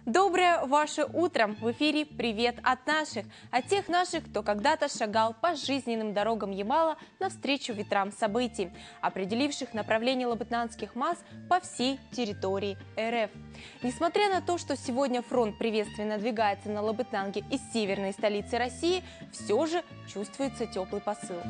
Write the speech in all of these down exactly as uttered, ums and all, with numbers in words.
Доброе ваше утро! В эфире «Привет от наших», от тех наших, кто когда-то шагал по жизненным дорогам Ямала навстречу ветрам событий, определивших направление лабытнанских масс по всей территории РФ. Несмотря на то, что сегодня фронт приветствия надвигается на Лабытнанги из северной столицы России, все же чувствуется теплый посыл.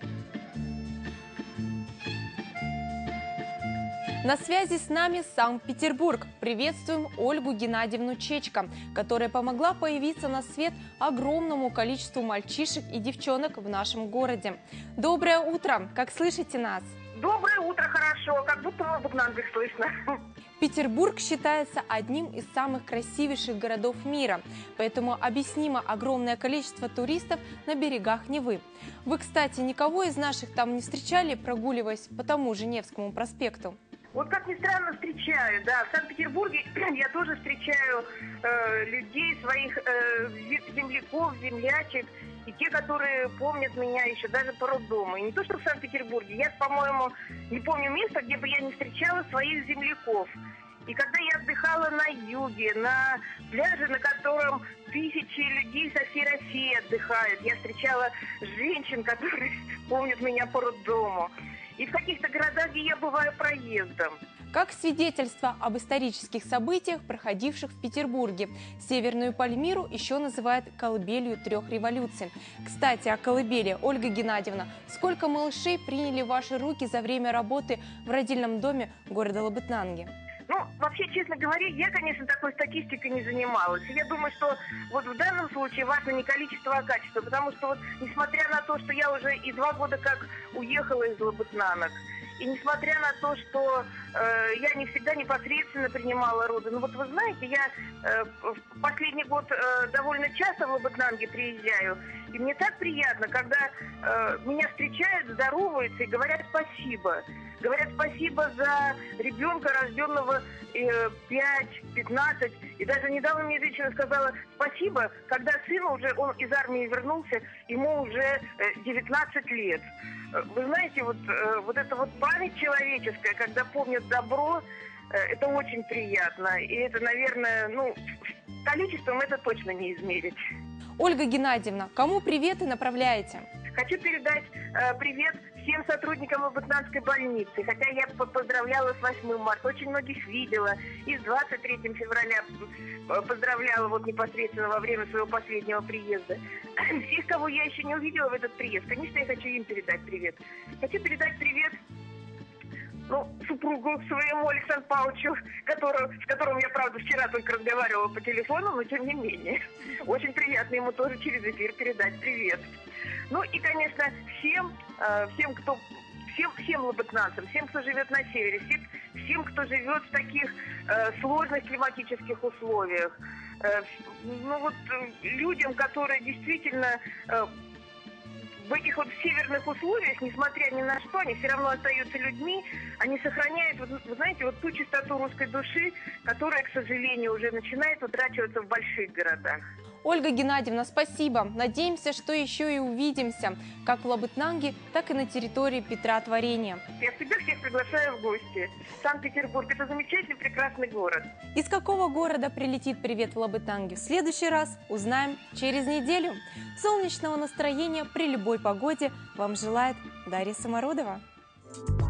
На связи с нами Санкт-Петербург. Приветствуем Ольгу Геннадьевну Чечко, которая помогла появиться на свет огромному количеству мальчишек и девчонок в нашем городе. Доброе утро! Как слышите нас? Доброе утро, хорошо, как будто в Лабытнангах слышно. Петербург считается одним из самых красивейших городов мира, поэтому объяснимо огромное количество туристов на берегах Невы. Вы, кстати, никого из наших там не встречали, прогуливаясь по тому же Невскому проспекту? Вот как ни странно, встречаю, да, в Санкт-Петербурге я тоже встречаю э, людей, своих э, земляков, землячек, и те, которые помнят меня еще даже по роддому. И не то, что в Санкт-Петербурге, я, по-моему, не помню места, где бы я не встречала своих земляков. И когда я отдыхала на юге, на пляже, на котором тысячи людей со всей России отдыхают, я встречала женщин, которые помнят меня по роддому. И в каких-то городах, где я бываю проездом. Как свидетельство об исторических событиях, проходивших в Петербурге, Северную Пальмиру еще называют колыбелью трех революций. Кстати, о колыбели, Ольга Геннадьевна, сколько малышей приняли в ваши руки за время работы в родильном доме города Лабытнанги? Ну, вообще, честно говоря, я, конечно, такой статистикой не занималась. И я думаю, что вот в данном случае важно не количество, а качество. Потому что вот, несмотря на то, что я уже и два года как уехала из Лабытнанок, и несмотря на то, что э, я не всегда непосредственно принимала роды, ну вот вы знаете, я э, в последний год э, довольно часто в Лабытнанги приезжаю, и мне так приятно, когда э, меня встречают, здороваются и говорят спасибо. Говорят спасибо за ребенка, рожденного э, пять, пятнадцать. И даже недавно мне женщина сказала спасибо, когда сыну уже, он из армии вернулся, ему уже э, девятнадцать лет. Вы знаете, вот, э, вот эта вот память человеческая, когда помнят добро, э, это очень приятно. И это, наверное, ну, количеством это точно не измерить. Ольга Геннадьевна, кому приветы направляете? Хочу передать э, привет всем сотрудникам Лабытнанской больницы, хотя я поздравляла с восьмым марта, очень многих видела, и с двадцать третьим февраля поздравляла вот непосредственно во время своего последнего приезда. Всех, кого я еще не увидела в этот приезд, конечно, я хочу им передать привет. Хочу передать привет ну, супругу своему Александру Павловичу, который, с которым я, правда, вчера только разговаривала по телефону, но тем не менее. Очень приятно ему тоже через эфир передать привет. Ну и, конечно, всем, э, всем, кто, всем, всем лабытнанцам, всем, кто живет на севере, всем, всем кто живет в таких э, сложных климатических условиях, э, ну вот э, людям, которые действительно э, в этих вот северных условиях, несмотря ни на что, они все равно остаются людьми, они сохраняют, вот, вы знаете, вот ту чистоту русской души, которая, к сожалению, уже начинает утрачиваться в больших городах. Ольга Геннадьевна, спасибо. Надеемся, что еще и увидимся, как в Лабытнанге, так и на территории Петра Творения. Я всегда всех приглашаю в гости. Санкт-Петербург – это замечательный, прекрасный город. Из какого города прилетит привет в Лабытнанге в следующий раз, узнаем через неделю. Солнечного настроения при любой погоде вам желает Дарья Самородова.